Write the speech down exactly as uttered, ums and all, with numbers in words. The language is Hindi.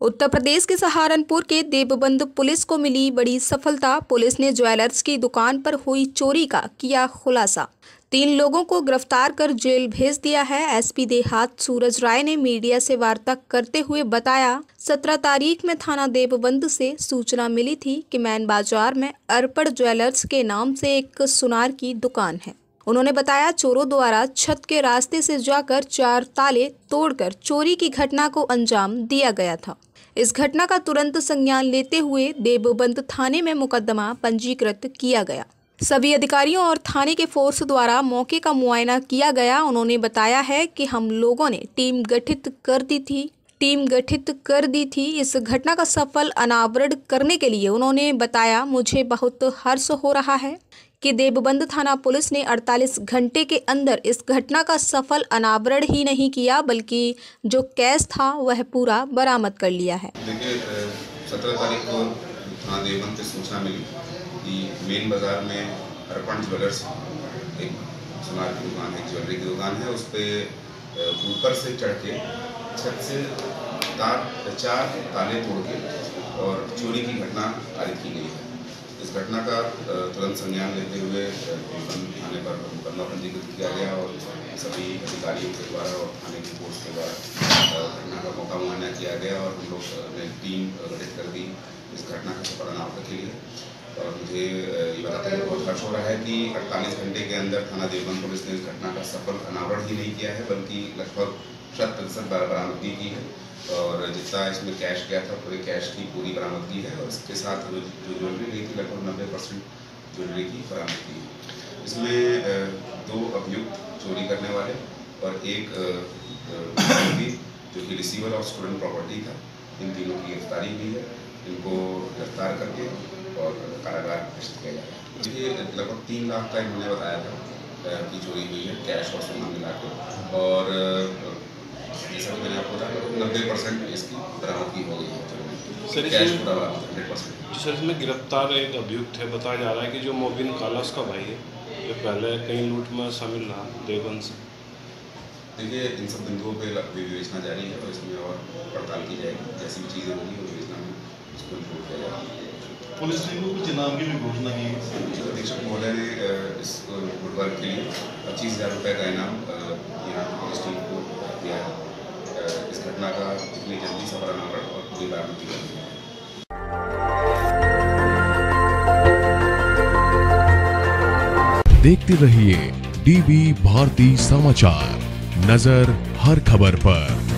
उत्तर प्रदेश के सहारनपुर के देवबंद पुलिस को मिली बड़ी सफलता। पुलिस ने ज्वेलर्स की दुकान पर हुई चोरी का किया खुलासा। तीन लोगों को गिरफ्तार कर जेल भेज दिया है। एसपी देहात सूरज राय ने मीडिया से वार्ता करते हुए बताया, सत्रह तारीख में थाना देवबंद से सूचना मिली थी कि मैन बाजार में अर्पण ज्वेलर्स के नाम से एक सुनार की दुकान है। उन्होंने बताया, चोरों द्वारा छत के रास्ते से जाकर चार ताले तोड़कर चोरी की घटना को अंजाम दिया गया था। इस घटना का तुरंत संज्ञान लेते हुए देवबंद थाने में मुकदमा पंजीकृत किया गया। सभी अधिकारियों और थाने के फोर्स द्वारा मौके का मुआयना किया गया। उन्होंने बताया है कि हम लोगों ने टीम गठित कर दी थी टीम गठित कर दी थी इस घटना का सफल अनावरण करने के लिए। उन्होंने बताया, मुझे बहुत हर्ष हो रहा है कि देवबंद थाना पुलिस ने अड़तालीस घंटे के अंदर इस घटना का सफल अनावरण ही नहीं किया, बल्कि जो केस था वह पूरा बरामद कर लिया है। देखिए, सत्रह तारीख को थाना देवबंद से सूचना मिली कि मेन बाजार में अर्पण ज्वेलर्स, एक सुनार की दुकान है, ज्वेलरी की दुकान है, उस पर ऊपर से चढ़ के छत से तार चार ताले तोड़ के और चोरी की घटना कारित की गई है। इस घटना का तुरंत संज्ञान लेते हुए थाने पर मुकदमा पंजीकृत किया गया और सभी अधिकारियों के द्वारा और थाने की फोर्स के द्वारा घटना का मौका मुआयना किया गया और हम लोग ने टीम गठित कर दी इस घटना का सफल अनावरण के लिए। और मुझे ये बताते हुए बहुत हर्ष हो रहा है कि अड़तालीस घंटे के अंदर थाना देवबंद पुलिस ने इस घटना का सफल अनावरण ही नहीं किया है, बल्कि लगभग शत प्रतिशत बरामदगी की है। और जितना इसमें कैश गया था, पूरे कैश की पूरी बरामदगी है और इसके साथ जो ज्वेलरी ली थी लगभग नब्बे परसेंट ज्वेलरी की बरामदगी है। इसमें दो अभियुक्त चोरी करने वाले और एक व्यक्ति जो कि रिसीवर ऑफ स्टूडेंट प्रॉपर्टी था, इन तीनों की गिरफ्तारी हुई है। इनको गिरफ्तार करके और कारागार प्रेषित किया जाएगा। देखिए, लगभग तीन लाख का इन्होंने बताया था कि चोरी हुई है, कैश और सोना मिला के, और जैसा कि मैंने आपको बताया नब्बे परसेंट इसकी बरामदगी हो गई है। सर, कैश पूरा हंड्रेड परसेंट। सर, इसमें गिरफ्तार एक अभियुक्त है, बताया जा रहा है कि जो मोबिन काला उसका भाई है, जो पहले कई लूट में शामिल रहा देवबंद से। देखिए, इन सब बिंदुओं पर विवेचना जारी है और इसमें और पड़ताल की जाएगी। जैसी भी चीज़ें होंगी वो विवेचना में उसको इंक्लूड किया जाएगा। पुलिस ने कुछ इनाम की भी घोषणा की है। अधीक्षक महोदय ने इस गुडवर्क के लिए पच्चीस हज़ार रुपये का इनाम यहाँ पुलिस टीम को दिया है। इस घटना का जितनी जल्दी सफल अनावरण और पूरी बरामदगी की है। देखते रहिए डीवी भारती समाचार, नजर हर खबर पर।